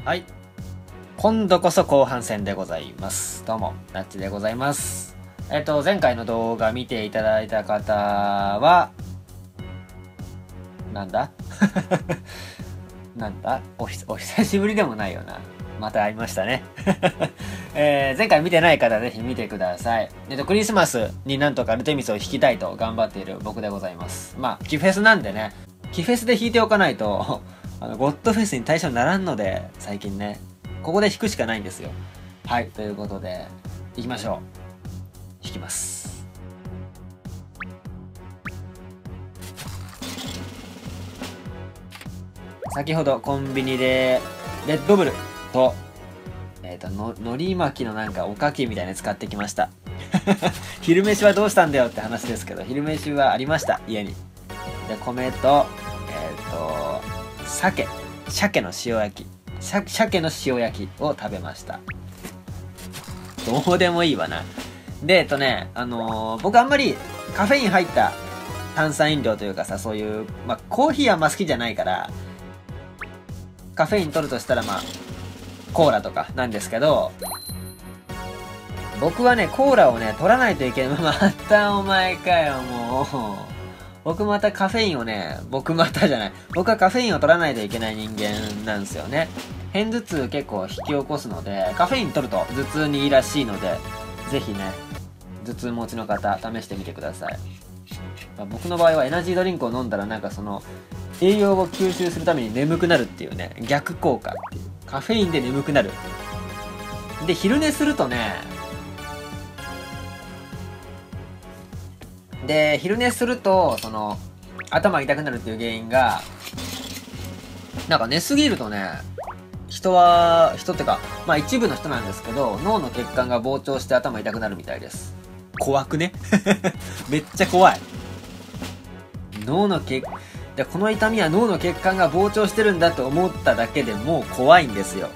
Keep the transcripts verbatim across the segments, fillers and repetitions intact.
はい。今度こそ後半戦でございます。どうも、なっちでございます。えっと、前回の動画見ていただいた方は、なんだなんだおひ、お久しぶりでもないよな。また会いましたね。えー、前回見てない方ぜひ見てください。えっと、クリスマスになんとかアルテミスを弾きたいと頑張っている僕でございます。まあ、キフェスなんでね、キフェスで弾いておかないと、あの、ゴッドフェスに対象にならんので、最近ね、ここで弾くしかないんですよ。はい、ということで、行きましょう。弾きます。先ほどコンビニで、レッドブルと、えっと、の、海苔巻きのなんかおかきみたいなの使ってきました。昼飯はどうしたんだよって話ですけど、昼飯はありました、家に。で、米と、えっと、鮭、鮭の塩焼き。鮭の塩焼きを食べました。どうでもいいわな。で、えっとね、あのー、僕あんまりカフェイン入った炭酸飲料というかさ、そういう、まあ、コーヒーはあんま好きじゃないから、カフェイン取るとしたらまあ、コーラとかなんですけど、僕はね、コーラをね、取らないといけない。またお前かよ、もう。僕またカフェインをね、僕またじゃない。僕はカフェインを取らないといけない人間なんですよね。片頭痛結構引き起こすので、カフェイン取ると頭痛にいいらしいので、ぜひね、頭痛持ちの方、試してみてください。まあ、僕の場合はエナジードリンクを飲んだらなんかその、栄養を吸収するために眠くなるっていうね、逆効果っていう。カフェインで眠くなる。で、昼寝するとね、で、昼寝すると、その、頭痛くなるっていう原因が、なんか寝すぎるとね、人は、人ってか、まあ一部の人なんですけど、脳の血管が膨張して頭痛くなるみたいです。怖くねめっちゃ怖い。脳の血、で、この痛みは脳の血管が膨張してるんだと思っただけでもう怖いんですよ。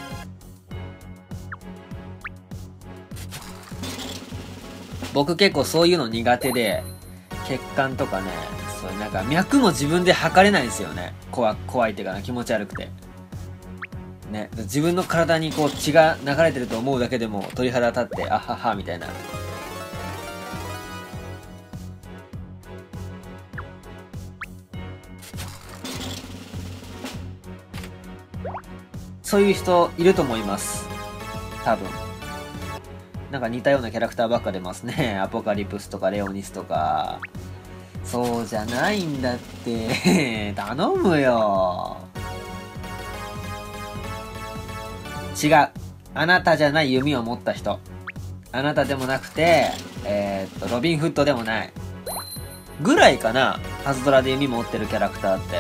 僕結構そういうの苦手で、血管とかね、そういうなんか脈も自分で測れないんですよね。怖、怖いっていうかな、気持ち悪くて。ね、自分の体にこう血が流れてると思うだけでも鳥肌立って、あはは、みたいな。そういう人いると思います。多分。なんか似たようなキャラクターばっか出ますね。アポカリプスとかレオニスとか。そうじゃないんだって。頼むよ。違う。あなたじゃない弓を持った人。あなたでもなくて、えー、っと、ロビンフッドでもない。ぐらいかな。パズドラで弓持ってるキャラクターって。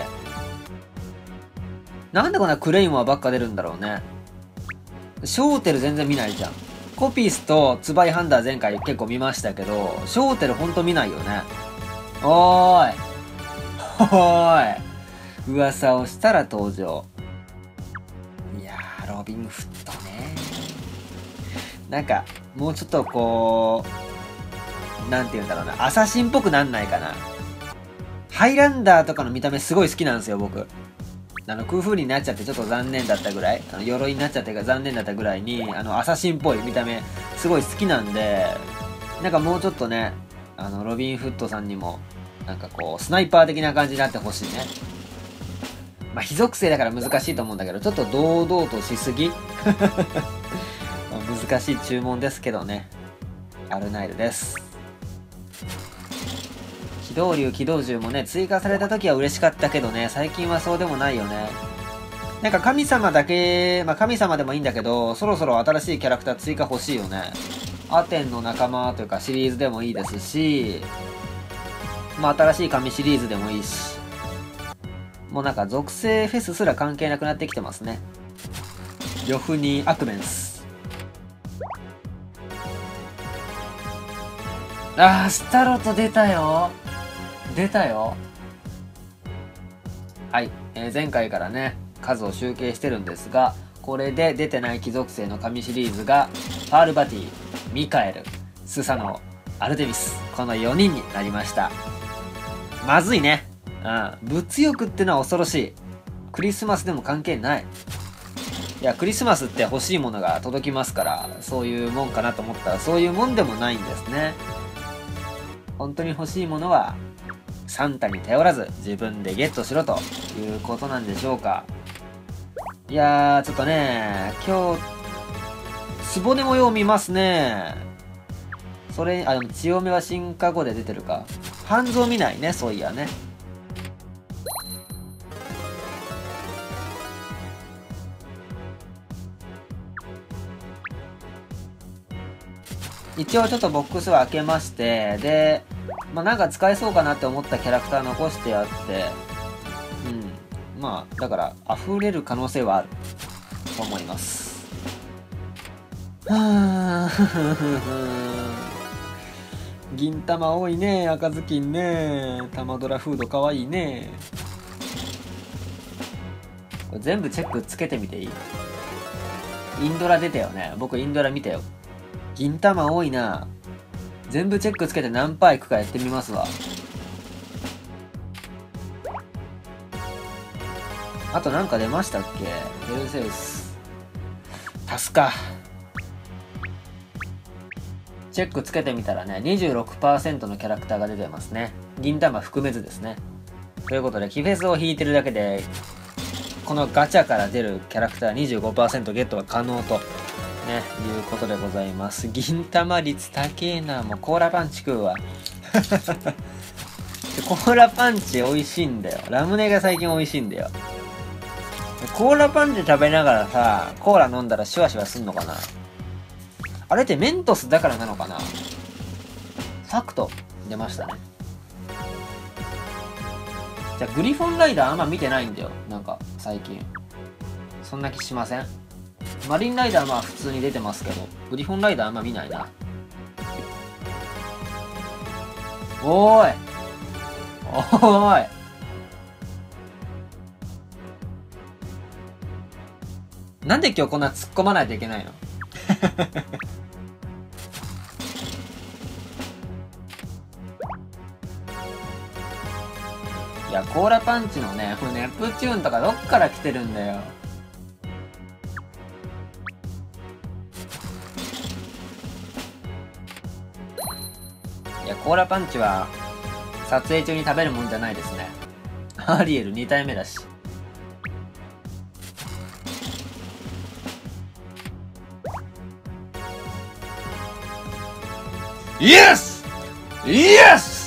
なんでこんなクレイモアばっか出るんだろうね。ショーテル全然見ないじゃん。コピスとツバイハンダー前回結構見ましたけど、ショーテルほんと見ないよね。おーい。おーい。噂をしたら登場。いやー、ロビンフッドね。なんか、もうちょっとこう、なんて言うんだろうな。アサシンっぽくなんないかな。ハイランダーとかの見た目すごい好きなんですよ、僕。あの、空風になっちゃってちょっと残念だったぐらい、あの、鎧になっちゃってが残念だったぐらいに、あの、アサシンっぽい見た目、すごい好きなんで、なんかもうちょっとね、あの、ロビンフッドさんにも、なんかこう、スナイパー的な感じになってほしいね。まあ、非属性だから難しいと思うんだけど、ちょっと堂々としすぎ難しい注文ですけどね。アルナイルです。機動竜、機動銃もね、追加された時は嬉しかったけどね、最近はそうでもないよね。なんか神様だけ、まあ神様でもいいんだけど、そろそろ新しいキャラクター追加欲しいよね。アテンの仲間というかシリーズでもいいですし、まあ新しい神シリーズでもいいし、もうなんか属性フェスすら関係なくなってきてますね。呂布にアクメンス。あー、スタロト出たよ。出たよ。はい、えー、前回からね数を集計してるんですが、これで出てない貴属性の神シリーズがパールバティ、ミカエル、スサノオ、アルテミス、このよにんになりました。まずいね。うん、物欲ってのは恐ろしい。クリスマスでも関係ない。 いやクリスマスって欲しいものが届きますから、そういうもんかなと思ったらそういうもんでもないんですね。本当に欲しいものはサンタに頼らず自分でゲットしろということなんでしょうか。いやーちょっとね今日つぼね模様見ますね。それあでも強めは進化後で出てるか。半蔵見ないね、そういやね。一応ちょっとボックスは開けまして、で、まあ、なんか使えそうかなって思ったキャラクター残してあって、うん。まあ、だから溢れる可能性はあると思います。はぁ銀玉多いね、赤ずきんね。玉ドラフードかわいいね。これ全部チェックつけてみていい？インドラ出たよね。僕インドラ見たよ。銀玉多いな。全部チェックつけて何パーいくかやってみますわ。あとなんか出ましたっけ？ペルセウス。タスか。チェックつけてみたらね、にじゅうろくパーセント のキャラクターが出てますね。銀玉含めずですね。ということで、キフェスを引いてるだけで、このガチャから出るキャラクター にじゅうごパーセント ゲットが可能と、ね、いうことでございます。銀玉率高えな。もうコーラパンチ食うわ。コーラパンチ美味しいんだよ。ラムネが最近美味しいんだよ。コーラパンチ食べながらさ、コーラ飲んだらシュワシュワすんのかな。あれってメントスだからなのかな。ファクト出ましたね。じゃあグリフォンライダーあんま見てないんだよ、なんか最近。そんな気しません？マリンライダーはまあ普通に出てますけど、グリフォンライダーあんま見ないな。おーいおーいなんで今日こんな突っ込まないといけないの？いや、コーラパンチのね、これネプチューンとかどっから来てるんだよ。いや、コーラパンチは撮影中に食べるもんじゃないですね。アリエルに体目だし。イエス！イエス！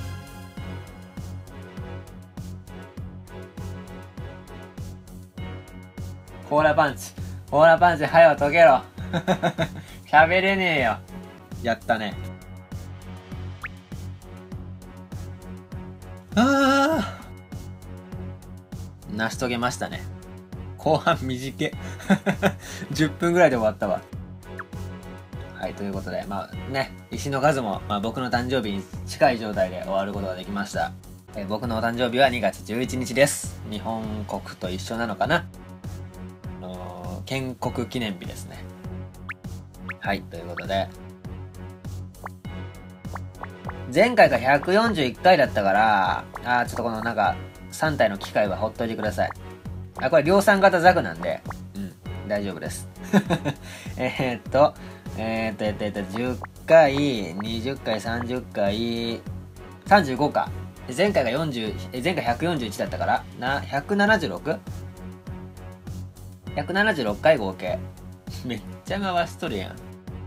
コーラパンチ。コーラパンチ、はよ溶けろ。喋れねえよ。やったね。ああ。成し遂げましたね。後半短い。じゅっぷんぐらいで終わったわ。はい、ということで、まあね、石の数も、まあ、僕の誕生日に近い状態で終わることができました。え僕のお誕生日はにがつじゅういちにちです。日本国と一緒なのかな。建国記念日ですね。はい、ということで。前回がひゃくよんじゅういっかいだったから、あー、ちょっとこのなんか、さん体の機械はほっといてください。あ、これ量産型ザクなんで、うん、大丈夫です。えっと、えー、っと、えっと、えっと、じゅっかい、にじゅっかい、さんじゅっかい、さんじゅうごか。前回がよんじゅう、前回ひゃくよんじゅういちだったから、な、ひゃくななじゅうろく？ ひゃくななじゅうろっかい合計。めっちゃ回しとるやん。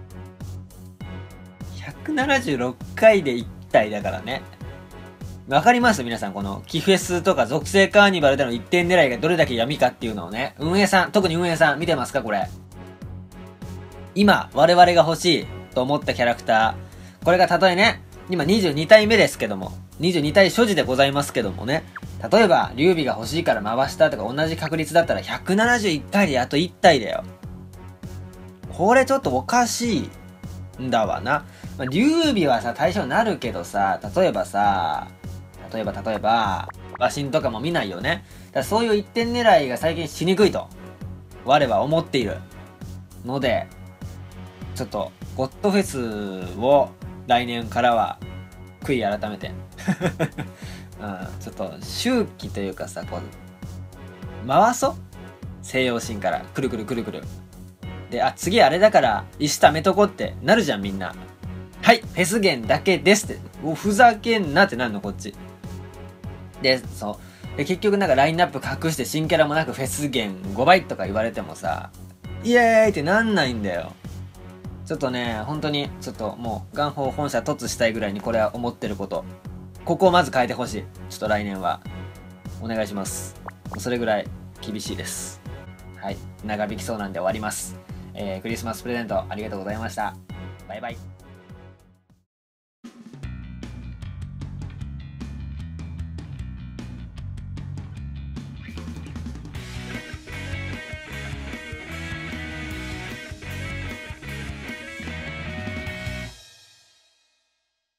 ひゃくななじゅうろっかいでいち体だからね。わかります皆さん、このキフェスとか属性カーニバルでの一点狙いがどれだけ闇かっていうのをね。運営さん、特に運営さん見てますかこれ。今、我々が欲しいと思ったキャラクター。これがたとえね、今にじゅうに体目ですけども、にじゅうに体所持でございますけどもね。例えば、劉備が欲しいから回したとか同じ確率だったらひゃくななじゅういち回であといち体だよ。これちょっとおかしいんだわな。まあ、劉備はさ、対象になるけどさ、例えばさ、例えば例えば、馬神とかも見ないよね。だからそういう一点狙いが最近しにくいと、我は思っているので、ちょっと、ゴッドフェスを来年からは、悔い改めて。うん、ちょっと周期というかさ、こう回そう西洋神からくるくるくるくる。で、あ、次あれだから石貯めとこってなるじゃんみんな。はい、フェス源だけですって。おふざけんなってなるのこっち。で、そう。で、結局なんかラインナップ隠して新キャラもなくフェス源ごばいとか言われてもさ、イエーイってなんないんだよ。ちょっとね、本当に、ちょっともう、元宝本社突したいぐらいにこれは思ってること。ここをまず変えてほしい。ちょっと来年は。お願いします。それぐらい厳しいです。はい。長引きそうなんで終わります。えー、クリスマスプレゼントありがとうございました。バイバイ。